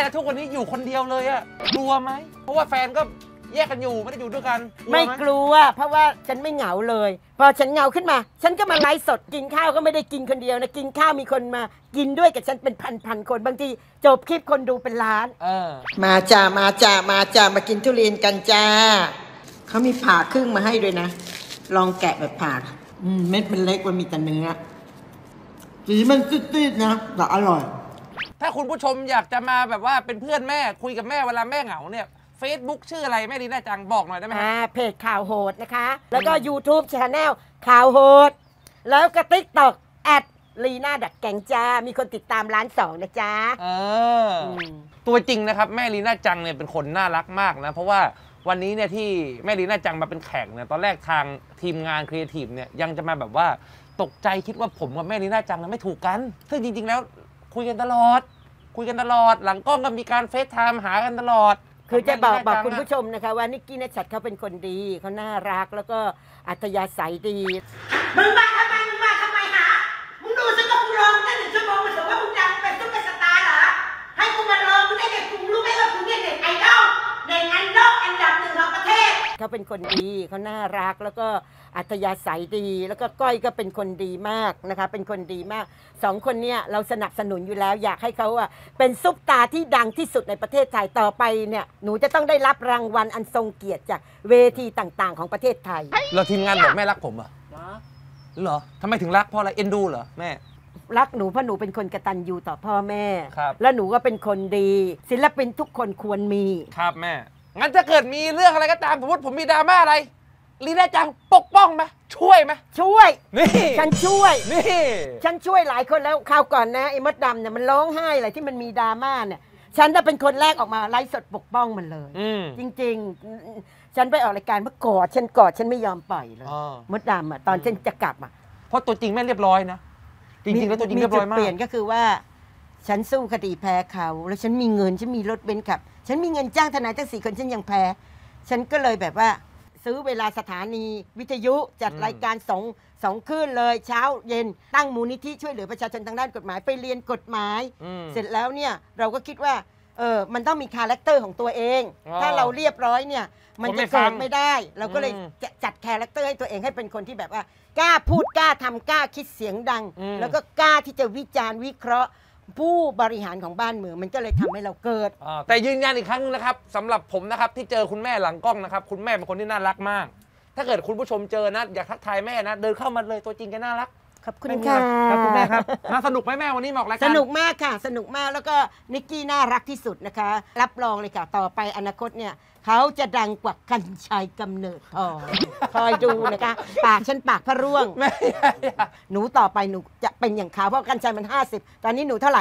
ทุกวันนี้อยู่คนเดียวเลยอะกลัวไหมเพราะว่าแฟนก็แยกกันอยู่ไม่ได้อยู่ด้วยกันไม่กลัวเพราะว่าฉันไม่เหงาเลยพอฉันเหงาขึ้นมาฉันก็มาไลฟ์สดกินข้าวก็ไม่ได้กินคนเดียวนะกินข้าวมีคนมากินด้วยกับฉันเป็นพันคนบางทีจบคลิปคนดูเป็นล้านมาจ้ามากินทุเรียนกันจ้าเขามีผ่าครึ่งมาให้ด้วยนะลองแกะแบบผ่าเม็ดมันเล็กมันมีแต่เนื้อสีมันซีดๆนะแต่อร่อยถ้าคุณผู้ชมอยากจะมาแบบว่าเป็นเพื่อนแม่คุยกับแม่เวลาแม่เหงาเนี่ย Facebook ชื่ออะไรแม่ลีน่าจังบอกหน่อยได้ไหมเพจข่าวโหดนะคะแล้วก็ YouTube Channel ข่าวโหดแล้วก็ TikTok ลีน่าดักแกงจ้ามีคนติดตาม1,200,000นะจ๊ะตัวจริงนะครับแม่ลีน่าจังเนี่ยเป็นคนน่ารักมากนะเพราะว่าวันนี้เนี่ยที่แม่ลีน่าจังมาเป็นแขกเนี่ยตอนแรกทางทีมงานครีเอทีฟเนี่ยยังจะมาแบบว่าตกใจคิดว่าผมกับแม่ลีน่าจังเนี่ยไม่ถูกกันซึ่งจริงๆแล้วคุยกันตลอดหลังกล้องก็มีการเฟซไทม์หากันตลอดคือจะบอกคุณผู้ชมนะคะว่านิกกี้นัชชัดเขาเป็นคนดีเขาน่ารักแล้วก็อัธยาศัยดีมึงมาทำไมหามึงดูฉันก็กูลองแค่1 ชั่วโมงมันถือว่ามึงดังเป็นซุปเปอร์สตาร์เหรอให้กูมาลองมึงได้ไงกูรู้ไหมว่ากูเนี่ยเน็ตไอดอลอันดับ 1ของประเทศเขาเป็นคนดีเขาน่ารักแล้วก็อัธยาศัยดีแล้วก็ก้อยก็เป็นคนดีมากนะคะเป็นคนดีมาก2 คนเนี่ยเราสนับสนุนอยู่แล้วอยากให้เขาเป็นซุปตาที่ดังที่สุดในประเทศไทยต่อไปเนี่ยหนูจะต้องได้รับรางวัลอันทรงเกียรติจากเวทีต่างๆของประเทศไทยเราทีมงานบอกแม่รักผมเหรอทำไมถึงรักเพราะอะไรเอ็นดูเหรอแม่รักหนูเพราะหนูเป็นคนกตัญญูต่อพ่อแม่ครับแล้วหนูก็เป็นคนดีศิลปินทุกคนควรมีครับแม่งั้นถ้าเกิดมีเรื่องอะไรก็ตามสมมติผมมีดราม่าอะไรลีน่าจังปกป้องไหมช่วยไหมช่วยนี่ฉันช่วยนี่ฉันช่วยหลายคนแล้วคราวก่อนนะไอ้มดดำเนี่ยมันร้องไห้อะไรที่มันมีดราม่าเนี่ยฉันจะเป็นคนแรกออกมาไลฟ์สดปกป้องมันเลยจริงๆฉันไปออกรายการเมื่อกอดฉันไม่ยอมปล่อยเลยมดดำตอนฉันจะกลับเพราะตัวจริงแม่เรียบร้อยนะจริงๆแล้วตัวจริงเรียบร้อยมากมีจุดเปลี่ยนก็คือว่าฉันสู้คดีแพ้เขาแล้วฉันมีเงินฉันมีรถเบนซ์ขับฉันมีเงินจ้างทนายตั้ง4 คนฉันยังแพ้ฉันก็เลยแบบว่าซื้อเวลาสถานีวิทยุจัดรายการสองคลื่นเลยเช้าเย็นตั้งมูลนิธิช่วยเหลือประชาชนทางด้านกฎหมายไปเรียนกฎหมายเสร็จแล้วเนี่ยเราก็คิดว่ามันต้องมีคาแรคเตอร์ของตัวเองถ้าเราเรียบร้อยเนี่ยมันจะเกิดไม่ได้เราก็เลยจัดคาแรคเตอร์ให้ตัวเองให้เป็นคนที่แบบว่ากล้าพูดกล้าทำกล้าคิดเสียงดังแล้วก็กล้าที่จะวิจารณ์วิเคราะห์ผู้บริหารของบ้านเมืองมันก็เลยทำให้เราเกิดแต่ยืนยันอีกครั้งนะครับสำหรับผมนะครับที่เจอคุณแม่หลังกล้องนะครับคุณแม่เป็นคนที่น่ารักมากถ้าเกิดคุณผู้ชมเจอนะอยากทักทายแม่นะเดินเข้ามาเลยตัวจริงแกน่ารักขอบคุณค่ะครับคุณแม่ครับมาสนุกไหมแม่วันนี้บอกรายการสนุกมากค่ะสนุกมากแล้วก็นิกกี้น่ารักที่สุดนะคะรับรองเลยค่ะต่อไปอนาคตเนี่ยเขาจะดังกว่ากัญชัยกำเนิดทองคอยดูนะคะปากฉันปากพระร่วงหนูต่อไปหนูจะเป็นอย่างเขาเพราะกัญชัยมัน50ตอนนี้หนูเท่าไหร่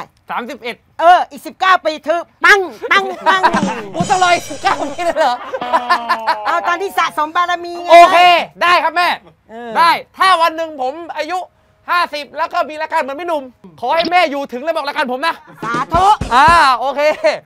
31 อีก19 ปีคือปังกูต้องเลย19 ปีเลยเหรอเอาตอนที่สะสมบารมีไงโอเคได้ครับแม่ได้ถ้าวันหนึ่งผมอายุ50แล้วก็มีรายการเหมือนพี่หนุ่มขอให้แม่อยู่ถึงแล้วบอกรายการผมนะสาธุโอเค